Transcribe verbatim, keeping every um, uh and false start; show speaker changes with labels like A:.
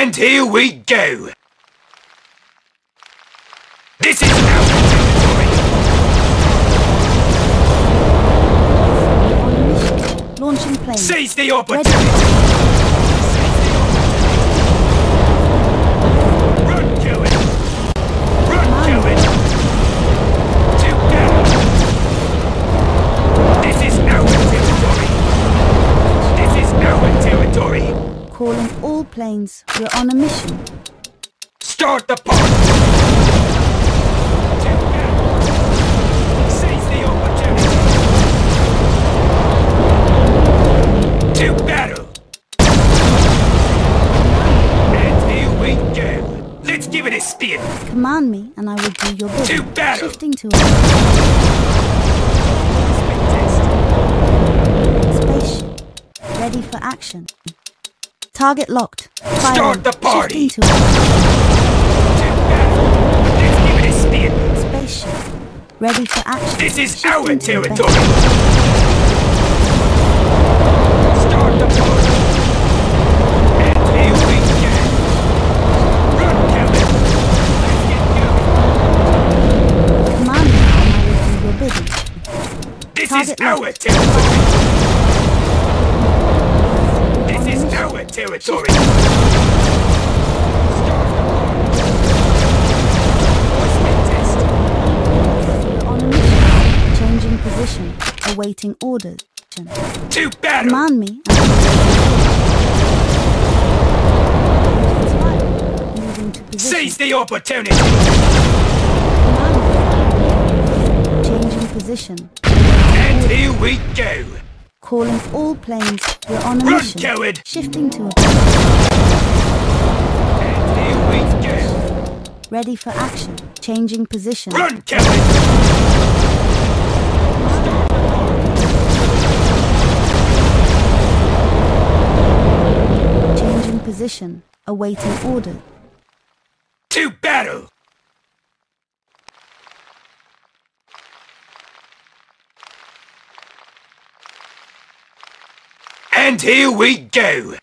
A: And here we go! This is our territory!
B: Launching plane.
A: Seize the opportunity! Run to it! Run to it! Together! This is our territory! This is our territory!
B: Calling all planes. We're on a mission.
A: Start the party! Seize the opportunity! To battle! And here we go! Let's give it a spin!
B: Command me and I will do your bidding.
A: To battle!
B: Shifting to a spaceship. Ready for action. Target locked. Firing.
A: Start the party!
B: Shifting to a
A: Let's give it a spin!
B: spaceship. Ready for action.
A: This is
B: Shifting
A: our
B: to a
A: territory!
B: base.
A: Start the party! And here we go! Run, Kevin! Let's get going!
B: Command me and I will do your bidding.
A: This
B: Target
A: is our
B: locked.
A: territory! This is our territory!
B: We're on a mission. Changing position. Awaiting orders.
A: To battle!
B: Command me and moving to position.
A: Seize the opportunity!
B: Changing position.
A: And here we go!
B: Calling all planes. We're on a
A: Run,
B: mission.
A: coward!
B: Shifting to a
A: And here we go!
B: ready for action. Changing position.
A: Run, coward!
B: Changing position. Awaiting order.
A: To battle! And here we go!